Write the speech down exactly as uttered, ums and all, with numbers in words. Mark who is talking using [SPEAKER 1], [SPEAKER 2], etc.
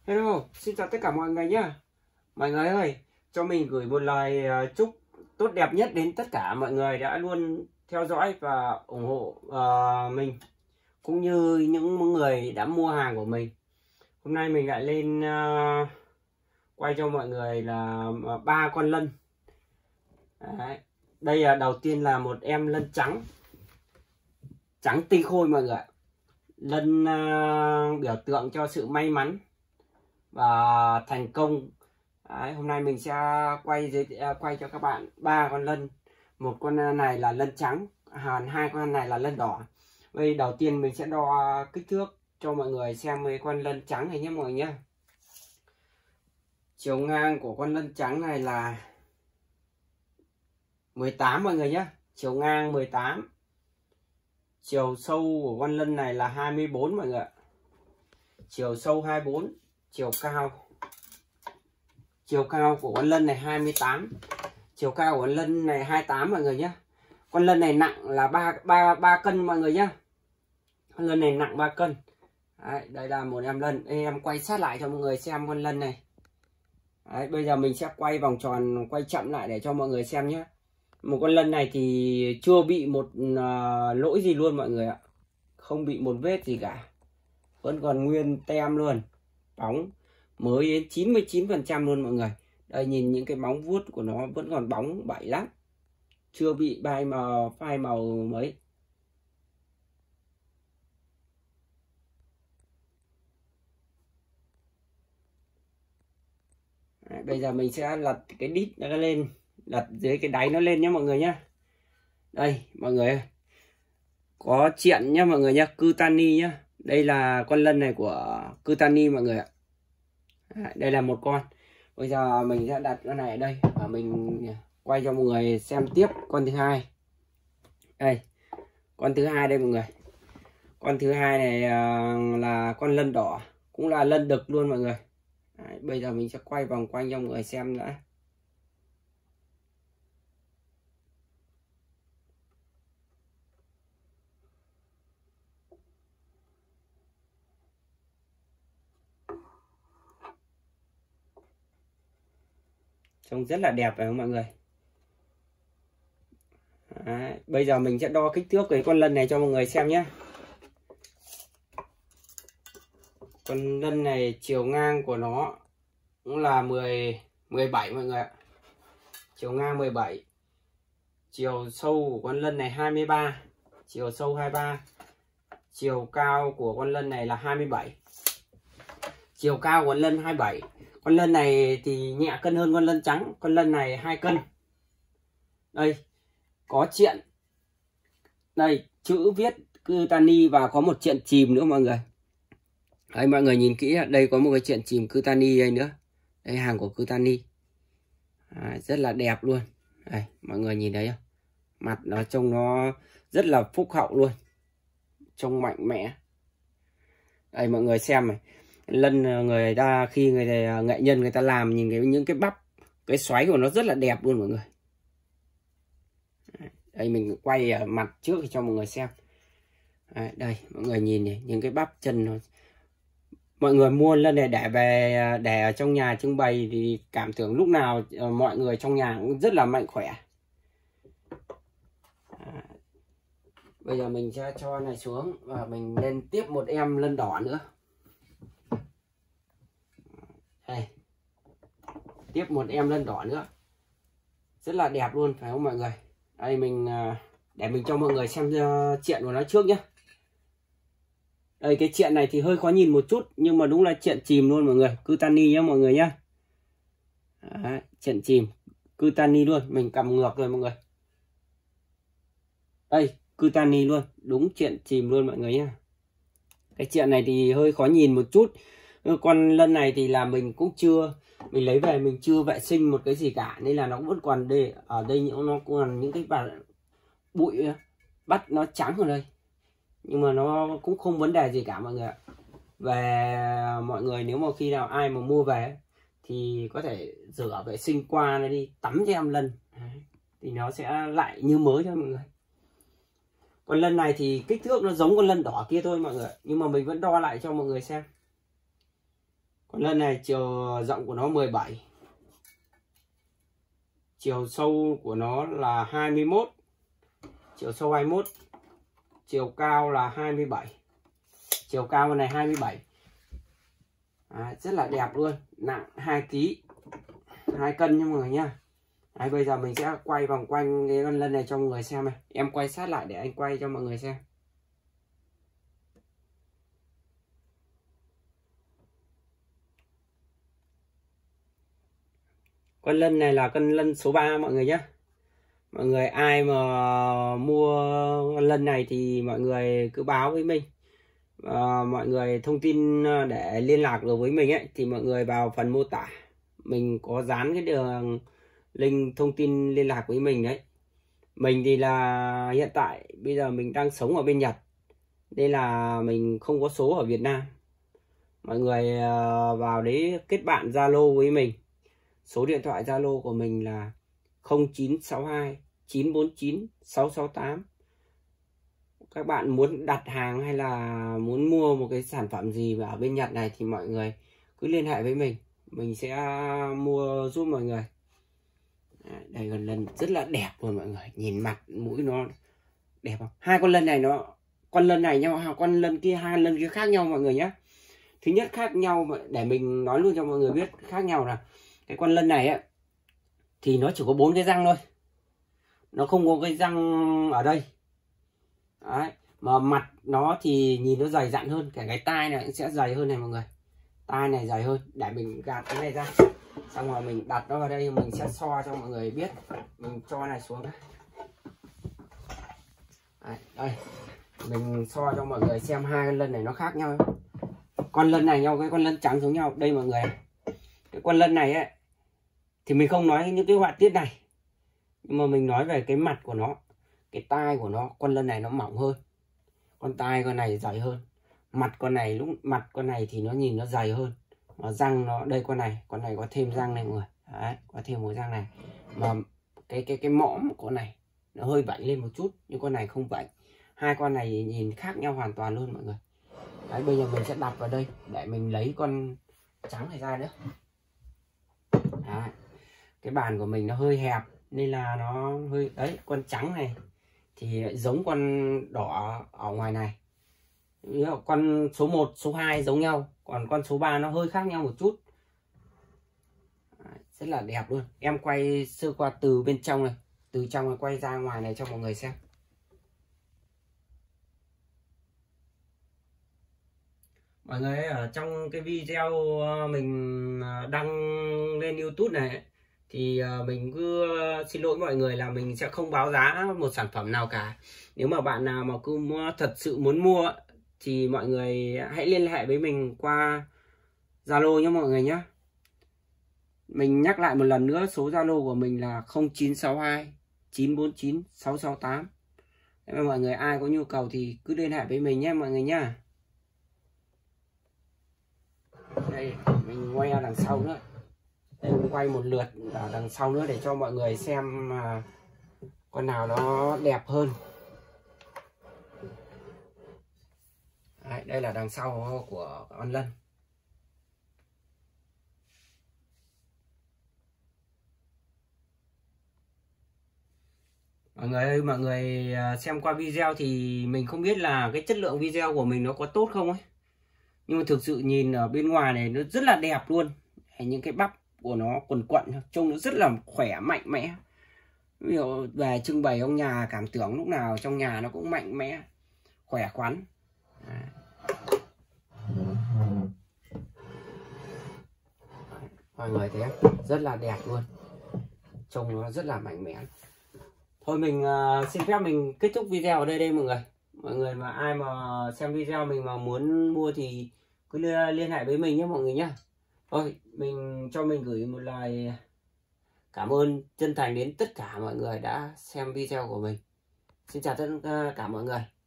[SPEAKER 1] Hello, xin chào tất cả mọi người nhé. Mọi người ơi, cho mình gửi một lời chúc tốt đẹp nhất đến tất cả mọi người đã luôn theo dõi và ủng hộ uh, mình, cũng như những người đã mua hàng của mình. Hôm nay mình lại lên uh, quay cho mọi người là ba con lân. Đấy. Đây là đầu tiên là một em lân trắng, trắng tinh khôi mọi người. Lân uh, biểu tượng cho sự may mắn và thành công. Đấy, hôm nay mình sẽ quay giới, quay cho các bạn ba con lân. Một con này là lân trắng, hai con này là lân đỏ. Bây đầu tiên mình sẽ đo kích thước cho mọi người xem mấy con lân trắng này nhé mọi người nhé. Chiều ngang của con lân trắng này là mười tám mọi người nhé. Chiều ngang mười tám. Chiều sâu của con lân này là hai mươi bốn mọi người. Chiều sâu hai mươi bốn. Chiều cao Chiều cao của con lân này hai mươi tám. Chiều cao của con lân này hai mươi tám mọi người nhé. Con lân này nặng là ba ba ba cân mọi người nhé. Con lân này nặng ba cân. Đấy, đây là một em lân. Đây, em quay sát lại cho mọi người xem con lân này. Đấy, bây giờ mình sẽ quay vòng tròn, quay chậm lại để cho mọi người xem nhé. Một con lân này thì chưa bị một uh, lỗi gì luôn mọi người ạ. Không bị một vết gì cả. Vẫn còn nguyên tem luôn. Bóng mới đến chín mươi chín phần trăm luôn mọi người. Đây nhìn những cái móng vuốt của nó vẫn còn bóng bẩy lắm. Chưa bị bay màu, phai màu mấy. Đấy, bây giờ mình sẽ lật cái đít nó lên, lật dưới cái đáy nó lên nhé mọi người nhé. Đây mọi người ơi, có chuyện nhé mọi người nhé, Kutani nhé. Đây là con lân này của Kutani mọi người ạ. Đấy, đây là một con. Bây giờ mình sẽ đặt con này ở đây và mình quay cho mọi người xem tiếp con thứ hai. Đây, con thứ hai đây mọi người. Con thứ hai này là con lân đỏ, cũng là lân đực luôn mọi người. Đấy, bây giờ mình sẽ quay vòng quanh cho mọi người xem nữa. Trông rất là đẹp phải không mọi người? Đấy, bây giờ mình sẽ đo kích thước cái con lân này cho mọi người xem nhé. Con lân này chiều ngang của nó cũng là mười, mười bảy mọi người ạ. Chiều ngang mười bảy. Chiều sâu của con lân này hai mươi ba. Chiều sâu hai mươi ba. Chiều cao của con lân này là hai mươi bảy. Chiều cao của con lân hai mươi bảy. Con lân này thì nhẹ cân hơn con lân trắng. Con lân này hai cân. Đây, có triện. Đây, chữ viết Kutani và có một triện chìm nữa mọi người. Đấy, mọi người nhìn kỹ, đây có một cái triện chìm Kutani đây nữa. Đây hàng của Kutani. À, rất là đẹp luôn. Đây, mọi người nhìn thấy không? Mặt nó trông nó rất là phúc hậu luôn. Trông mạnh mẽ. Đây mọi người xem này. Lân người ta khi người ta, nghệ nhân người ta làm nhìn cái những cái bắp, cái xoáy của nó rất là đẹp luôn mọi người. Đây mình quay mặt trước cho mọi người xem. Đây, đây mọi người nhìn này, những cái bắp chân nó. Mọi người mua lân này để về để ở trong nhà trưng bày thì cảm tưởng lúc nào mọi người trong nhà cũng rất là mạnh khỏe. À, bây giờ mình sẽ cho này xuống và mình lên tiếp một em lân đỏ nữa. Đây. Tiếp một em lân đỏ nữa. Rất là đẹp luôn phải không mọi người? Đây mình để mình cho mọi người xem triện của nó trước nhé. Đây cái triện này thì hơi khó nhìn một chút, nhưng mà đúng là triện chìm luôn mọi người. Kutani nhé mọi người nhé. Đấy, triện chìm Kutani luôn. Mình cầm ngược rồi mọi người. Đây Kutani luôn. Đúng triện chìm luôn mọi người nhé. Cái triện này thì hơi khó nhìn một chút. Con lân này thì là mình cũng chưa, mình lấy về mình chưa vệ sinh một cái gì cả, nên là nó vẫn còn đây. Ở đây những nó còn những cái bản bụi bắt nó trắng ở đây, nhưng mà nó cũng không vấn đề gì cả mọi người ạ. Về mọi người nếu mà khi nào ai mà mua về thì có thể rửa vệ sinh qua nó đi, tắm cho em lân. Đấy, thì nó sẽ lại như mới thôi mọi người. Con lân này thì kích thước nó giống con lân đỏ kia thôi mọi người, nhưng mà mình vẫn đo lại cho mọi người xem. Con lân này chiều rộng của nó mười bảy, chiều sâu của nó là hai mươi mốt, chiều sâu hai mươi mốt, chiều cao là hai mươi bảy, chiều cao con này hai mươi bảy. Đấy, rất là đẹp luôn, nặng hai ki lô gam, hai cân nha mọi người nhá. Đấy, bây giờ mình sẽ quay vòng quanh cái con lân này cho mọi người xem này. Em quay sát lại để anh quay cho mọi người xem. Con lân này là con lân số ba mọi người nhé. Mọi người ai mà mua con lân này thì mọi người cứ báo với mình. À, mọi người thông tin để liên lạc được với mình ấy thì mọi người vào phần mô tả mình có dán cái đường link thông tin liên lạc với mình đấy. Mình thì là hiện tại bây giờ mình đang sống ở bên Nhật, đây là mình không có số ở Việt Nam. Mọi người vào đấy kết bạn Zalo với mình. Số điện thoại Zalo của mình là không chín sáu hai chín bốn chín sáu sáu tám. Các bạn muốn đặt hàng hay là muốn mua một cái sản phẩm gì ở bên Nhật này thì mọi người cứ liên hệ với mình, mình sẽ mua giúp mọi người. Đây con lân rất là đẹp luôn mọi người, nhìn mặt mũi nó đẹp không? Hai con lân này nó con lân này nhau, con lân kia hai lân kia khác nhau mọi người nhé. Thứ nhất khác nhau để mình nói luôn cho mọi người biết khác nhau là cái con lân này ấy, thì nó chỉ có bốn cái răng thôi, nó không có cái răng ở đây. Đấy, mà mặt nó thì nhìn nó dày dặn hơn, cả cái tai này cũng sẽ dày hơn này mọi người, tai này dày hơn. Để mình gạt cái này ra, xong rồi mình đặt nó vào đây, mình sẽ so cho mọi người biết. Mình cho này xuống đấy. Đấy, đây mình so cho mọi người xem hai con lân này nó khác nhau. Con lân này nhau cái con lân trắng giống nhau đây mọi người. Cái con lân này ấy thì mình không nói những cái họa tiết này, nhưng mà mình nói về cái mặt của nó, cái tai của nó. Con lân này nó mỏng hơn, con tai con này dày hơn. Mặt con này lúc mặt con này thì nó nhìn nó dày hơn, mà răng nó đây, con này con này có thêm răng này mọi người. Đấy, có thêm một răng này, mà cái cái cái mõm của con này nó hơi vảnh lên một chút, nhưng con này không vảnh. Hai con này nhìn khác nhau hoàn toàn luôn mọi người. Đấy, bây giờ mình sẽ đặt vào đây để mình lấy con trắng này ra nữa. Đấy, cái bàn của mình nó hơi hẹp nên là nó hơi đấy. Con trắng này thì giống con đỏ ở ngoài này. Con số một, số hai giống nhau, còn con số ba nó hơi khác nhau một chút. Đấy, rất là đẹp luôn. Em quay sơ qua từ bên trong này, từ trong này quay ra ngoài này cho mọi người xem. Mọi người ở trong cái video mình đăng lên YouTube này thì mình cứ xin lỗi mọi người là mình sẽ không báo giá một sản phẩm nào cả. Nếu mà bạn nào mà cứ mua, thật sự muốn mua thì mọi người hãy liên hệ với mình qua Zalo nhé mọi người nhé. Mình nhắc lại một lần nữa, số Zalo của mình là không chín sáu hai chín bốn chín sáu sáu tám. Nếu mà mọi người ai có nhu cầu thì cứ liên hệ với mình nhé mọi người nhé. Đây mình quay ra đằng sau nữa. Đây mình quay một lượt ở đằng sau nữa để cho mọi người xem mà con nào nó đẹp hơn. Đấy, đây là đằng sau của con lân. Mọi người ơi, mọi người xem qua video thì mình không biết là cái chất lượng video của mình nó có tốt không ấy. Nhưng mà thực sự nhìn ở bên ngoài này nó rất là đẹp luôn. Những cái bắp của nó quần quận, trông nó rất là khỏe, mạnh mẽ. Ví dụ về trưng bày trong nhà, cảm tưởng lúc nào trong nhà nó cũng mạnh mẽ, khỏe khoắn. À. Mọi người thấy rất là đẹp luôn, trông nó rất là mạnh mẽ. Thôi mình uh, xin phép mình kết thúc video ở đây đây mọi người. Mọi người mà ai mà xem video mình mà muốn mua thì cứ liên hệ với mình nhé mọi người nhé. Thôi mình cho mình gửi một lời cảm ơn chân thành đến tất cả mọi người đã xem video của mình. Xin chào tất cả mọi người.